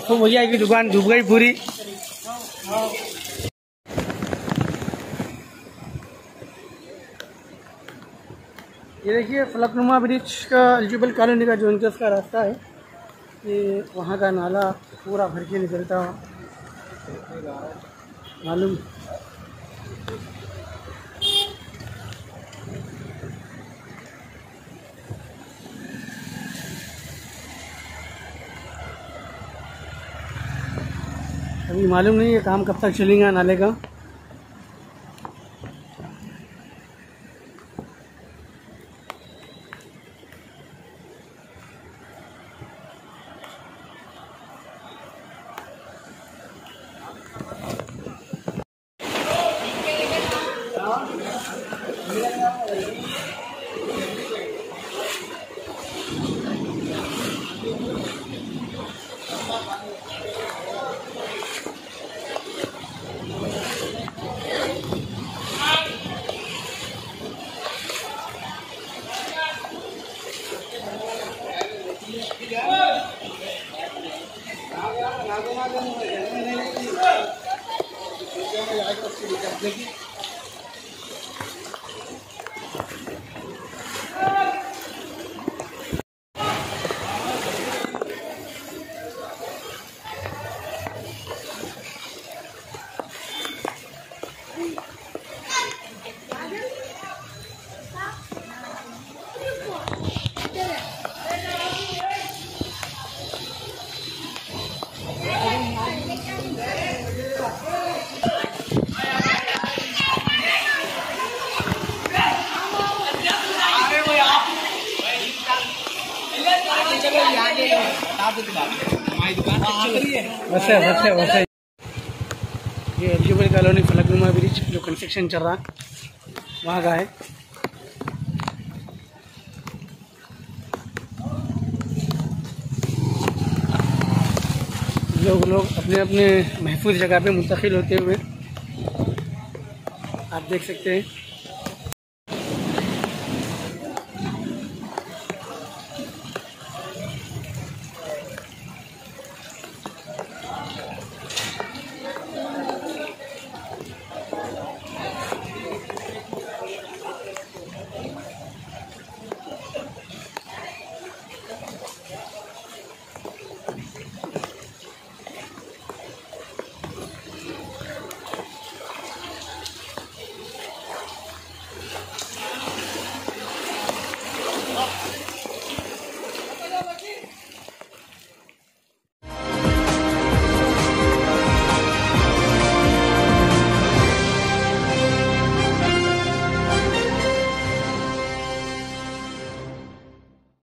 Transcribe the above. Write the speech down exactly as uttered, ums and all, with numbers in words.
तो भैया की दुकान डूब गई पूरी। ये देखिए फलकनुमा ब्रिज का एलिजिबल कॉलोनी का जो एंट्रेंस का रास्ता है, ये वहाँ का नाला पूरा भर के निकलता मालूम। अभी मालूम नहीं है काम कब तक चलेगा नाले का। वैसे वैसे वैसे ये एलिजिबल कॉलोनी फलकनुमा ब्रिज जो कंस्ट्रक्शन चल रहा है वहाँ का है। लोग लोग अपने अपने महफूज जगह पे मुंतकिल होते हुए आप देख सकते हैं।